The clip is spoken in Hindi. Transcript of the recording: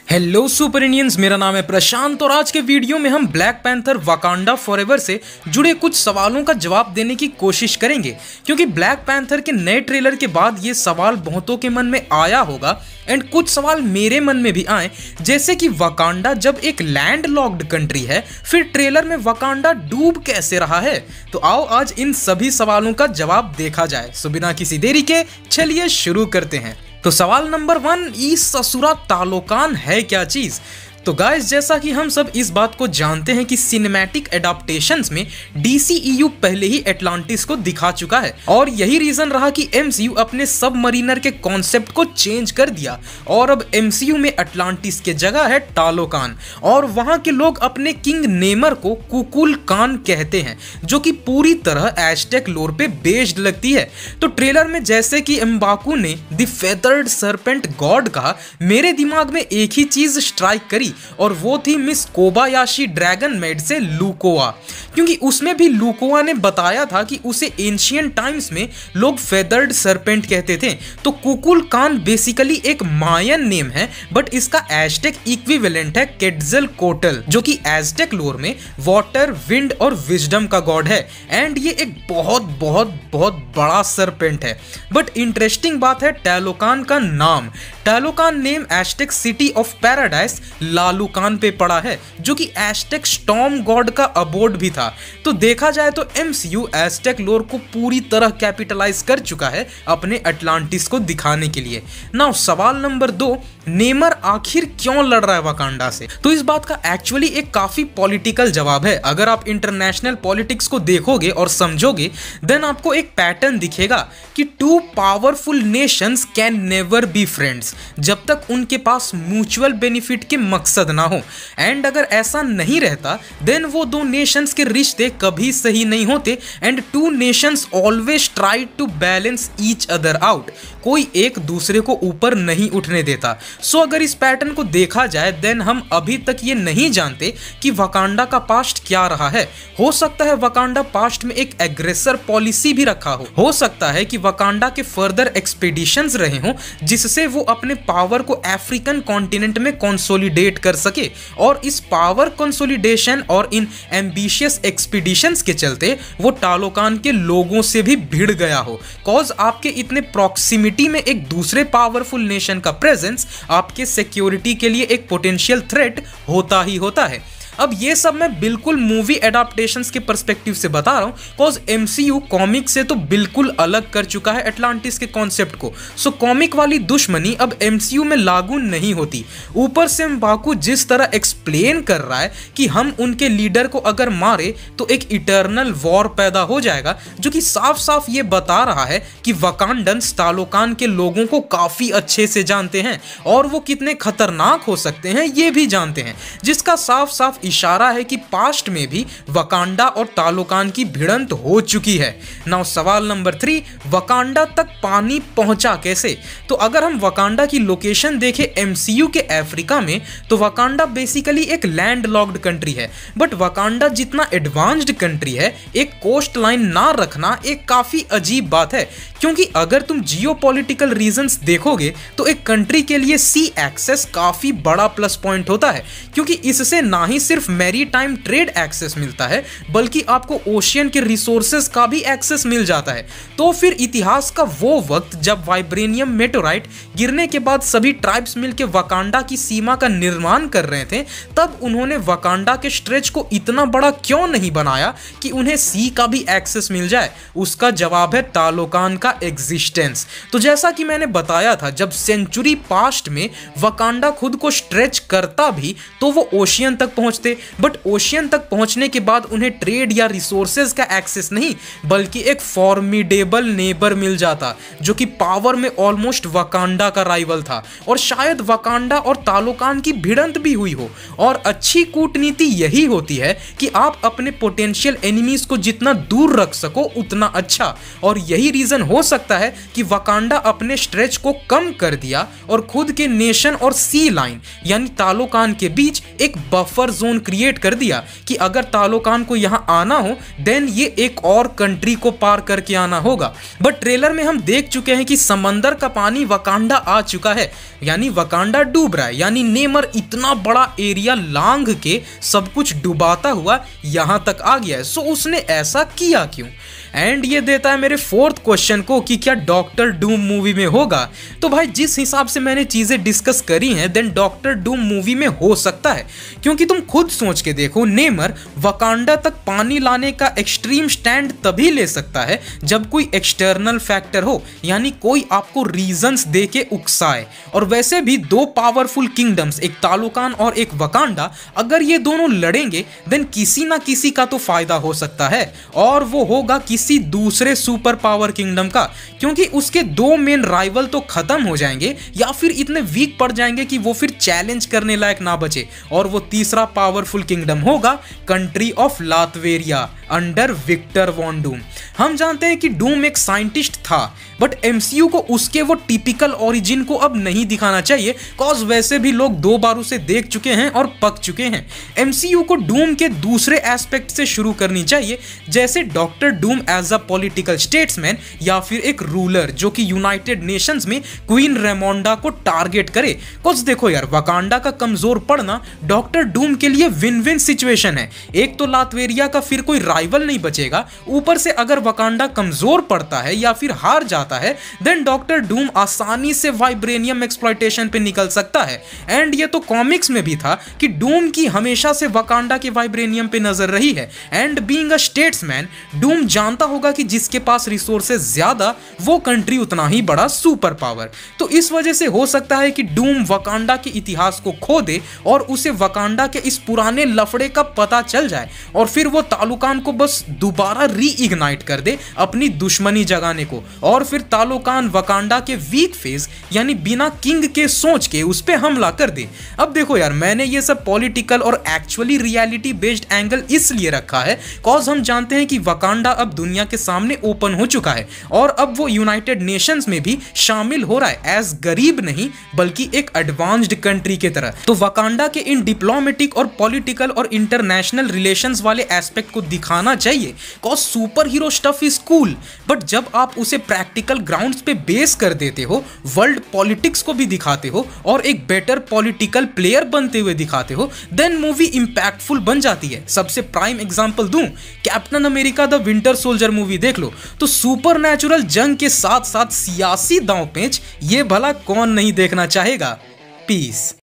हेलो सुपर इंडियंस, मेरा नाम है प्रशांत और आज के वीडियो में हम ब्लैक पैंथर वाकांडा फॉरएवर से जुड़े कुछ सवालों का जवाब देने की कोशिश करेंगे। क्योंकि ब्लैक पैंथर के नए ट्रेलर के बाद ये सवाल बहुतों के मन में आया होगा एंड कुछ सवाल मेरे मन में भी आए, जैसे कि वाकांडा जब एक लैंड लॉक्ड कंट्री है, फिर ट्रेलर में वाकांडा डूब कैसे रहा है। तो आओ आज इन सभी सवालों का जवाब देखा जाए। सो बिना किसी देरी के चलिए शुरू करते हैं। तो सवाल नंबर 1, ई ससुरा तालोकान है क्या चीज। तो गाइस, जैसा कि हम सब इस बात को जानते हैं कि सिनेमैटिक एडाप्टेशंस में DCEU पहले ही एटलांटिस को दिखा चुका है और यही रीजन रहा कि MCU अपने सबमरीनर के कॉन्सेप्ट को चेंज कर दिया और अब MCU में अटलांटिस के जगह है टालोकान और वहां के लोग अपने किंग नेमर को कुकुलकान कहते हैं, जो कि पूरी तरह एज़टेक लोर पे बेस्ड लगती है। तो ट्रेलर में जैसे कि एम्बाकू ने द फेदर्ड सर्पेंट गॉड कहा, मेरे दिमाग में एक ही चीज स्ट्राइक करी और वो थी मिस कोबायाशी ड्रैगन मेड से लुकोआ, क्योंकि उसमें भी लुकोआ ने बताया था कि उसे एंशिएंट टाइम्स में लोग फेदर्ड सर्पेंट कहते थे। तो कुकुलकान बेसिकली एक मायन नेम है, बट इसका एज़टेक इक्विवेलेंट है केट्ज़ेलकोएट्ल, जो कि एज़टेक लोर में वाटर, विंड और विजडम का गॉड है एंड ये एक बहुत बहुत बहुत बड़ा सर्पेंट है। बट इंटरेस्टिंग बात है टालोकान का नाम। Talokan name Aztec city of paradise Tlalocan पे पड़ा है, जो कि एज़टेक स्टॉर्म गॉड का अबोर्ड भी था। तो देखा जाए तो MCU एज़टेक लोर को पूरी तरह कैपिटलाइज कर चुका है अपने अटलांटिस को दिखाने के लिए। नाउ सवाल नंबर 2, नेमर आखिर क्यों लड़ रहा है वाकांडा से। तो इस बात का एक्चुअली एक काफी पॉलिटिकल जवाब है। अगर आप इंटरनेशनल पॉलिटिक्स को देखोगे और समझोगे देन आपको एक पैटर्न दिखेगा कि two powerful nations can never be friends जब तक उनके पास म्यूचुअल बेनिफिट के मकसद ना हो। एंड अगर ऐसा नहीं रहता देन वो दो नेशंस के रिश्ते कभी सही नहीं होते and two nations always try to balance each other out. कोई एक दूसरे को ऊपर नहीं उठने देता। सो अगर इस पैटर्न को देखा जाए देन हम अभी तक ये नहीं जानते कि वाकांडा का पास्ट क्या रहा है। हो सकता है वाकांडा पास्ट में एक एग्रेसर पॉलिसी भी रखा हो सकता है कि वाकांडा के फर्दर एक्सपीडिशंस रहे हों जिससे वो अपने पावर को अफ्रीकन कॉन्टिनेंट में कंसोलिडेट कर सके और इस पावर कंसोलिडेशन और इन एम्बिशियस एक्सपीडिशंस के चलते वो टालोकान के लोगों से भी भिड़ गया हो। कॉज आपके इतने प्रॉक्सिमिटी में एक दूसरे पावरफुल नेशन का प्रेजेंस आपके सिक्योरिटी के लिए एक पोटेंशियल थ्रेट होता ही होता है। अब ये सब मैं बिल्कुल मूवी एडाप्टेशंस के पर्सपेक्टिव से बता रहा हूँ, कॉज MCU कॉमिक से तो बिल्कुल अलग कर चुका है अटलांटिस के कॉन्सेप्ट को। सो कॉमिक वाली दुश्मनी अब MCU में लागू नहीं होती। ऊपर से एम्बाकू जिस तरह एक्सप्लेन कर रहा है कि हम उनके लीडर को अगर मारे तो एक इटर्नल वॉर पैदा हो जाएगा, जो कि साफ साफ ये बता रहा है कि वाकांडन्स टालोकान के लोगों को काफी अच्छे से जानते हैं और वो कितने खतरनाक हो सकते हैं ये भी जानते हैं, जिसका साफ साफ इशारा है कि पास्ट में भी वाकांडा और टालोकान की भिड़ंत हो चुकी है। नाउ सवाल नंबर 3, वाकांडा तक पानी पहुंचा कैसे। तो अगर हम वाकांडा की लोकेशन देखें MCU के अफ्रीका में, तो वाकांडा बेसिकली एक लैंड लॉक्ड कंट्री है। बट वाकांडा जितना एडवांस्ड कंट्री है, एक कोस्ट लाइन ना रखना एक काफी अजीब बात है, क्योंकि अगर तुम जियोपॉलिटिकल रीजंस देखोगे तो एक कंट्री के लिए सी एक्सेस काफी बड़ा प्लस पॉइंट होता है, क्योंकि इससे ना ही सिर्फ मैरीटाइम ट्रेड एक्सेस मिलता है बल्कि आपको ओशियन के रिसोर्सेज का भी एक्सेस मिल जाता है। तो फिर इतिहास का वो वक्त जब वाइब्रेनियम मेटोराइट गिरने के बाद सभी ट्राइब्स मिलकर वाकांडा की सीमा का निर्माण कर रहे थे, तब उन्होंने वाकांडा के स्ट्रेच को इतना बड़ा क्यों नहीं बनाया कि उन्हें सी का भी एक्सेस मिल जाए। उसका जवाब है टालोकान का एग्जिस्टेंस। तो जैसा कि मैंने बताया था, जब सेंचुरी पास्ट में वाकांडा खुद को स्ट्रेच करता भी तो वो ओशियन तक पहुंचते, बट ओशियन तक पहुंचने के बाद उन्हें ट्रेड या रिसोर्सेज का एक्सेस नहीं बल्कि एक फॉर्मिडेबल नेबर मिल जाता, जो कि पावर में ऑलमोस्ट वाकांडा का राइवल था और शायद वाकांडा और टालोकान की भिड़ंत भी हुई हो। और अच्छी कूटनीति यही होती है कि आप अपने पोटेंशियल एनिमीज को जितना दूर रख सको उतना अच्छा, और यही रीजन हो सकता है कि वाकांडा अपने स्ट्रेच को कम कर दिया और खुद के नेशन और सी लाइन यानी टालोकान के बीच एक बफर जोन जोन क्रिएट कर दिया कि अगर तालोकान को यहाँ आना हो देन ये एक और कंट्री को पार करके आना होगा। बट ट्रेलर में हम देख चुके हैं कि समंदर का पानी वकांडा आ चुका है, यानी वकांडा डूब रहा है, यानी नेमर इतना बड़ा एरिया लांघ के सब कुछ डुबाता हुआ यहाँ तक आ गया है। सो उसने ऐसा किया क्यों? एंड ये देता है मेरे फोर्थ क्वेश्चन को कि क्या डॉक्टर डूम मूवी में होगा। तो भाई जिस हिसाब से मैंने चीजें डिस्कस करी हैं देन डॉक्टर डूम मूवी में हो सकता है, क्योंकि तुम खुद सोच के देखो नेमर वकांडा तक पानी लाने का एक्सट्रीम स्टैंड तभी ले सकता है जब कोई एक्सटर्नल फैक्टर हो, यानी कोई आपको रीजंस दे के उकसाए। और वैसे भी दो पावरफुल किंगडम्स, एक तालोकान और एक वकांडा, अगर ये दोनों लड़ेंगे देन किसी ना किसी का तो फायदा हो सकता है, और वो होगा किसी दूसरे सुपर पावर किंगडम का, क्योंकि उसके दो मेन राइवल तो खत्म हो जाएंगे या फिर इतने वीक पड़ जाएंगे कि वो फिर चैलेंज करने लायक ना बचे। और वो तीसरा पावरफुल किंगडम होगा country of Latveria under Victor Von Doom. हम जानते हैं कि डूम एक साइंटिस्ट था, बट एमसीयू को उसके वो टिपिकल ओरिजिन को अब नहीं दिखाना चाहिए, कॉज वैसे भी लोग दो बार उसे देख चुके हैं और पक चुके हैं। एमसीयू को डूम के दूसरे एस्पेक्ट से शुरू करनी चाहिए, जैसे doctor Doom as a political statesman या फिर एक रूलर जो कि यूनाइटेड नेशंस में क्वीन रेमोंडा को टारगेट करे। कुछ देखो यार, वकांडा का कमजोर पड़ना डॉक्टर डूम के लिए विन विन सिचुएशन है। एक तो लातवेरिया का फिर कोई राइवल नहीं बचेगा, ऊपर से अगर वकांडा कमजोर पड़ता है या फिर हार जाता है देन डॉक्टर डूम आसानी से वाइब्रेनियम एक्सप्लॉयटेशन पे निकल सकता है। एंड ये तो कॉमिक्स में भी था कि डूम की हमेशा से वकांडा के वाइब्रेनियम पे नजर रही है। And being a statesman Doom जानता होगा कि जिसके पास रिसोर्सेज ज्यादा वो कंट्री उतना ही बड़ा सुपर पावर। तो इस वजह से हो सकता है कि डूम वकांडा के इतिहास को खो दे और उसे वकांडा के इस पुराने लफड़े का पता चल जाए और फिर वो तालुकान को बस दोबारा रीइग्नाइट कर दे अपनी दुश्मनी जगाने को, और फिर तालोकान वकांडा के वीक फेज यानी बिना किंग के सोच के उस पे हमला कर दे। अब देखो यार, मैंने ये सब पॉलिटिकल और एक्चुअली रियलिटी बेस्ड एंगल इसलिए रखा है कॉज हम जानते हैं कि वकांडा अब दुनिया के सामने ओपन हो चुका है और अब वो यूनाइटेड नेशंस में भी शामिल हो रहा है एज गरीब नहीं बल्कि एक एडवांस्ड कंट्री की तरह। तो वकांडा के इन डिप्लोमेटिक और पॉलिटिकल और इंटरनेशनल रिलेशंस वाले एस्पेक्ट को दिखाना चाहिए cause super hero stuff is cool, but जब आप उसे प्रैक्टिकल ग्राउंड्स पे बेस कर देते हो, वर्ल्ड पॉलिटिक्स को भी दिखाते हो और एक बेटर पॉलिटिकल प्लेयर बनते हुए दिखाते हो, देन मूवी इंपैक्टफुल बन जाती है। सबसे प्राइम एग्जांपल दूं, Captain America the Winter Soldier movie देख लो, तो सुपरनैचुरल जंग के साथ साथ सियासी दांव पेंच ये भला कौन नहीं देखना चाहेगा। पीस।